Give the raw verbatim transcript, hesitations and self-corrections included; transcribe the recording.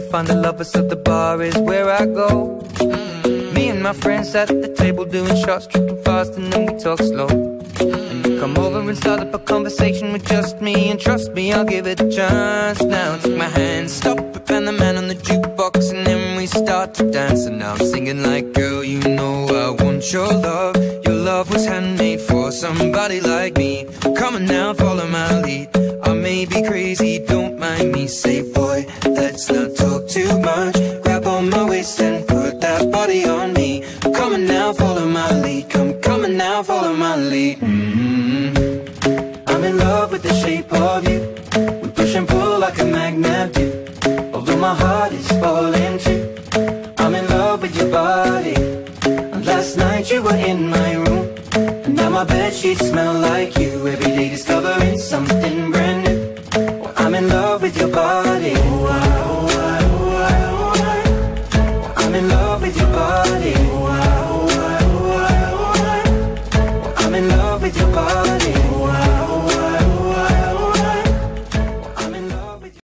find the lovers, so the bar is where I go. Mm. Me and my friends at the table doing shots, tripping fast, and then we talk slow. And you come over and start up a conversation with just me, and trust me, I'll give it a chance. Now take my hand, stop it, and the man on the jukebox, and then we start to dance. And now I'm singing like, girl, you know I want your love. Your love was handmade for somebody like me. Come on now, follow my lead. I may be crazy, don't mind me. Say, boy, let's not talk too much. Grab on my waist and put that body on me. Come on now, follow my lead. Come, come on now, follow my lead. Mm-hmm. I'm in love with the shape of you. We push and pull like a magnet do. Although my heart is falling too. I'm in love with your body. And last night you were in my room, and now my bedsheets smell like you. Every day discovering something brand new. Well, I'm in love with your body. Oh, I, oh, I, oh, I, oh, I. I'm in love with your body. Oh, I, oh, I, oh, I, oh, I. I'm in love with your body.